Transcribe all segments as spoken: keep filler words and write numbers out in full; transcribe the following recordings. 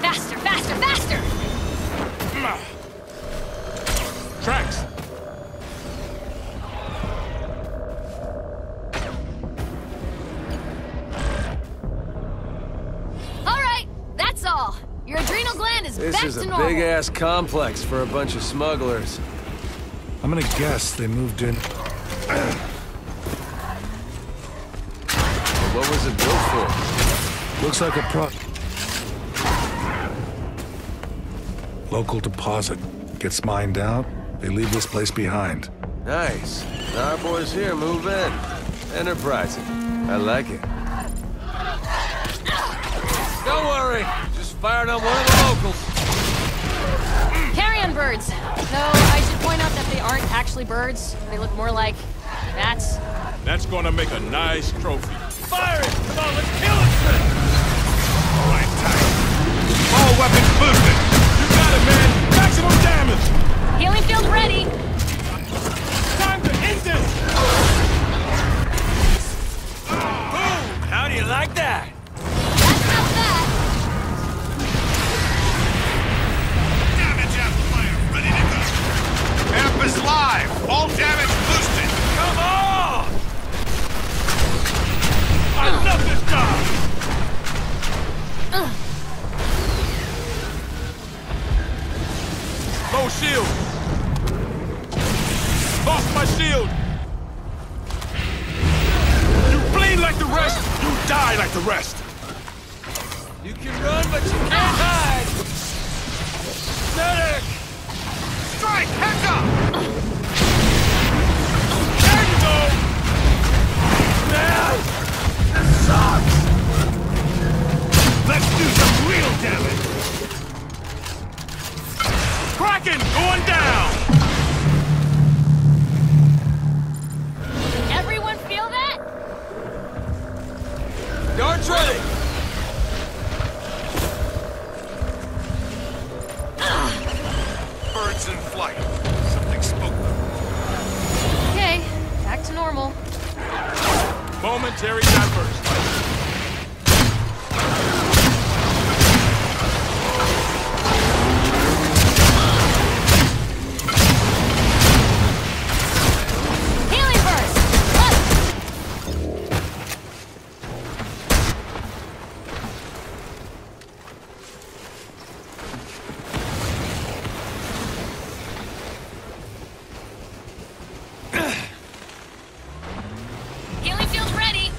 Faster, faster, faster! Tracks! Alright, that's all. Your adrenal gland is This back is to a normal. big-ass complex for a bunch of smugglers. I'm gonna guess they moved in. What was it built for? Looks like a pro... Local deposit. Gets mined out, they leave this place behind. Nice. Our boys here move in. Enterprising. I like it. Don't worry. Just fired on one of the locals. Carrion birds. Though I should point out that they aren't actually birds. They look more like bats. That's gonna make a nice trophy. Fire it! Come on, let's kill it! All right, tight. All weapons boosted! You got it, man! Maximum damage! Healing field ready. Time to end this! Boom! How do you like that? That's not bad. Damage amplifier ready to go. Amp is live! All damage boosted! Come on! I love this job! Ugh. Low shield! Lost my shield! You bleed like the rest, you die like the rest! You can run, but you can't hide. Medic! Strike! Heads up! There you go! Man! This sucks! Let's do some real damage! Kraken going down! Everyone feel that? Guards ready. Birds in flight. Something spoke them. Okay, back to normal. Momentary outburst. Healing burst. Up. Healing field ready.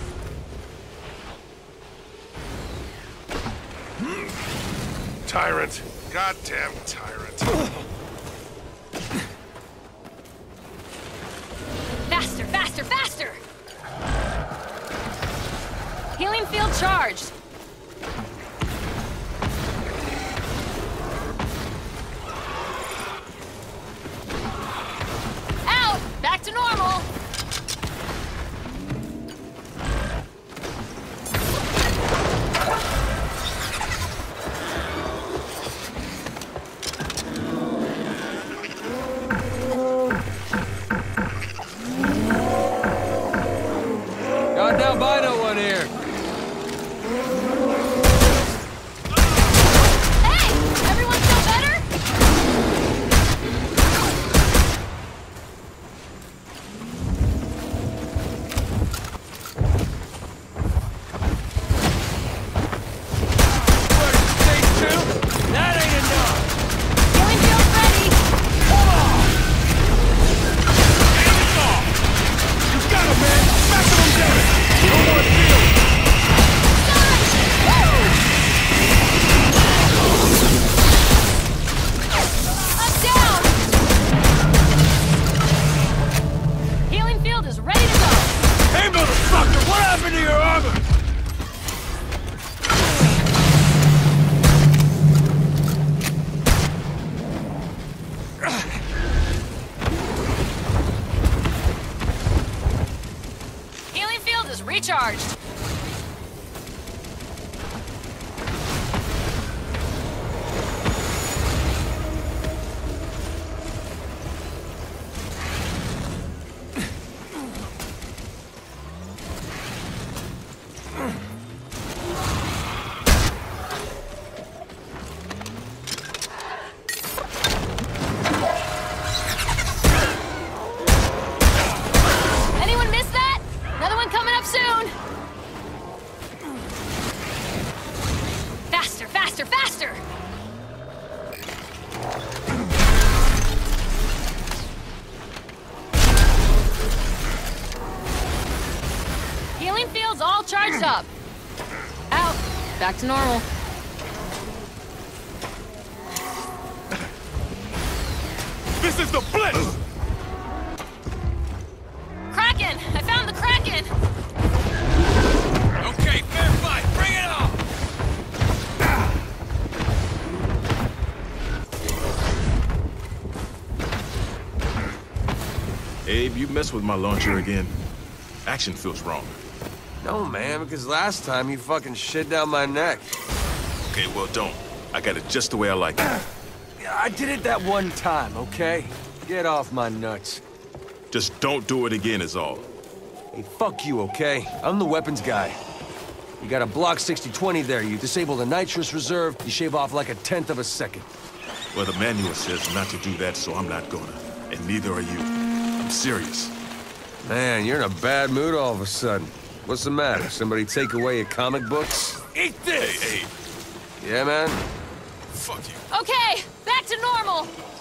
Tyrant. Goddamn tyrant. Faster, faster, faster! Healing field charged. Out! Back to normal! Got down by no one here. Faster, faster! Healing field's all charged up. Out. Back to normal. This is the Blitz! Kraken! I found the Kraken! Okay, fair fight. Bring it on! Abe, you messed with my launcher again. Action feels wrong. No, man, because last time you fucking shit down my neck. Okay, well, don't. I got it just the way I like it. Yeah, I did it that one time, okay? Get off my nuts. Just don't do it again is all. Hey, fuck you, okay? I'm the weapons guy. You got a block sixty twenty there. You disable the nitrous reserve, you shave off like a tenth of a second. Well, the manual says not to do that, so I'm not gonna. And neither are you. I'm serious. Man, you're in a bad mood all of a sudden. What's the matter? Somebody take away your comic books? Eat this! Hey, hey, Yeah, man? fuck you. Okay, back to normal!